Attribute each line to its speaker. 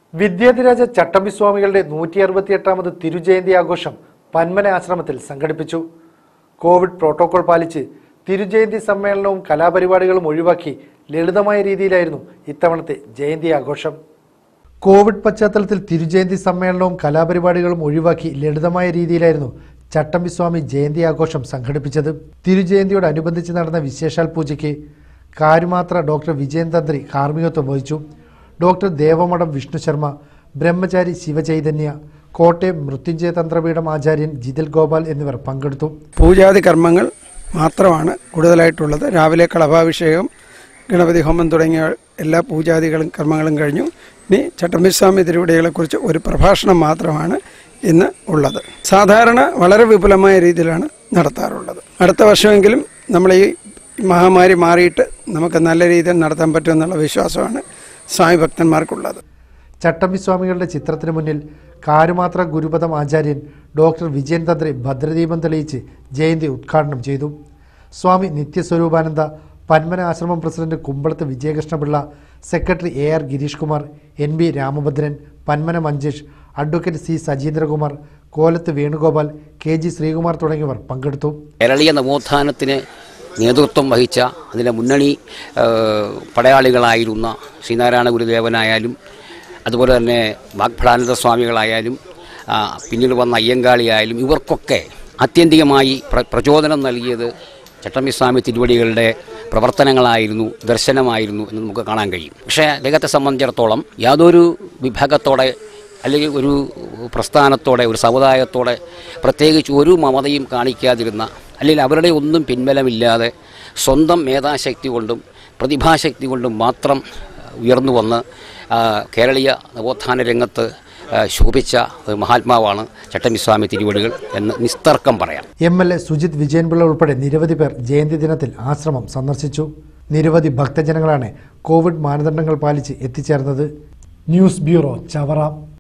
Speaker 1: വിദ്യാധിരാജ ചട്ടമ്പിസ്വാമികളുടെ 168ാമത് തിരുജയന്തി ആഘോഷം പന്മന ആശ്രമത്തിൽ സംഘടിപ്പിച്ചു. കോവിഡ് പ്രോട്ടോകോൾ പാലിച്ച് തിരുജയന്തി സമ്മേളനവും കലാപരിപാടികളും ഒഴിവാക്കി ലളിതമായ രീതിയിലായിരുന്നു ഇത്തവണത്തെ ജയന്തി ആഘോഷം. കോവിഡ് പശ്ചാത്തലത്തിൽ തിരുജയന്തി സമ്മേളനവും കലാപരിപാടികളും ഒഴിവാക്കി ലളിതമായ രീതിയിലായിരുന്നു ചട്ടമ്പിസ്വാമി ജയന്തി ആഘോഷം സംഘടിപ്പിച്ചത്. തിരുജയന്തിയോടനുബന്ധിച്ച് നടന്ന വിശേഷാൽ പൂജയ്ക്ക് കാരുമാത്ര ഡോക്ടർ വിജയൻ തന്ത്രി കാർമ്മികത്വം വഹിച്ചു. ഡോക്ടർ ദേവമഠം വിഷ്ണു ശർമ്മ, ബ്രഹ്മചാരി ശിവചൈതന്യ, കോട്ടയം മൃത്യുഞ്ജയ തന്ത്രപീഠം ആചാര്യൻ ജിതൽ ഗോപാൽ എന്നിവർ പങ്കെടുത്തു.
Speaker 2: പൂജാതി കർമ്മങ്ങൾ മാത്രമാണ് കൂടുതലായിട്ടുള്ളത്. രാവിലെ കളഭാഭിഷേകം, ഗണപതി ഹോമം തുടങ്ങിയ എല്ലാ പൂജാതികളും കർമ്മങ്ങളും കഴിഞ്ഞു. ഇനി ചട്ടമ്പിസ്വാമി തിരുവടികളെക്കുറിച്ച് ഒരു പ്രഭാഷണം മാത്രമാണ് ഇന്ന് ഉള്ളത്. സാധാരണ വളരെ വിപുലമായ രീതിയിലാണ് നടത്താറുള്ളത്. അടുത്ത വർഷമെങ്കിലും നമ്മൾ ഈ മഹാമാരി മാറിയിട്ട് നമുക്ക് നല്ല രീതിയിൽ നടത്താൻ പറ്റുമെന്നുള്ള വിശ്വാസമാണ് സ്വാമി ഭക്തന്മാർക്കുള്ളത്.
Speaker 1: ചട്ടമ്പിസ്വാമികളുടെ ചിത്രത്തിന് മുന്നിൽ കാരുമാത്ര ഗുരുപദം ആചാര്യൻ ഡോക്ടർ വിജയൻ തന്ത്രി ഭദ്രദീപം തെളിയിച്ച് ജയന്തി ഉദ്ഘാടനം ചെയ്തു. സ്വാമി Nithyaswaroopananda, Panmana Ashramam president Kumbalath Vijayakrishnapillai, secretary AR Gireesh Kumar, NB Ramabhadran, Panmana Manjesh, advocate C Sajeendrakumar, Kolath Venugopal, KG Sreekumar തുടങ്ങിയവർ പങ്കെടുത്തു.
Speaker 3: കേരളീയ നവോത്ഥാനത്തിന് നേതൃത്വം വഹിച്ച അതിൻ്റെ മുന്നണി പടയാളികളായിരുന്ന ശ്രീനാരായണ ഗുരുദേവനായാലും അതുപോലെ തന്നെ വാഗ്ഭടാനന്ദ സ്വാമികളായാലും പിന്നീട് വന്ന അയ്യങ്കാളിയായാലും ഇവർക്കൊക്കെ ആത്യന്തികമായി പ്രചോദനം നൽകിയത് ചട്ടമ്പിസ്വാമി തിരുവടികളുടെ പ്രവർത്തനങ്ങളായിരുന്നു, ദർശനമായിരുന്നു എന്ന് നമുക്ക് കാണാൻ കഴിയും. പക്ഷേ അദ്ദേഹത്തെ സംബന്ധിച്ചിടത്തോളം യാതൊരു വിഭാഗത്തോടെ അല്ലെങ്കിൽ ഒരു പ്രസ്ഥാനത്തോടെ, ഒരു സമുദായത്തോടെ പ്രത്യേകിച്ച് ഒരു മമതയും കാണിക്കാതിരുന്ന, അല്ലെങ്കിൽ അവരുടെ ഒന്നും പിൻബലമില്ലാതെ സ്വന്തം മേധാശക്തി കൊണ്ടും പ്രതിഭാശക്തി കൊണ്ടും മാത്രം ഉയർന്നു വന്ന് കേരളീയ നവോത്ഥാന രംഗത്ത് ശോഭിച്ച ഒരു മഹാത്മാവാണ് ചട്ടമ്പിസ്വാമി തിരുവടികൾ എന്ന് നിസ്തർക്കം പറയാം.
Speaker 1: MLA സുജിത് വിജയൻപിള്ള ഉൾപ്പെടെ നിരവധി പേർ ജയന്തി ദിനത്തിൽ ആശ്രമം സന്ദർശിച്ചു. നിരവധി ഭക്തജനങ്ങളാണ് കോവിഡ് മാനദണ്ഡങ്ങൾ പാലിച്ച് എത്തിച്ചേർന്നത്. News bureau, Chavara.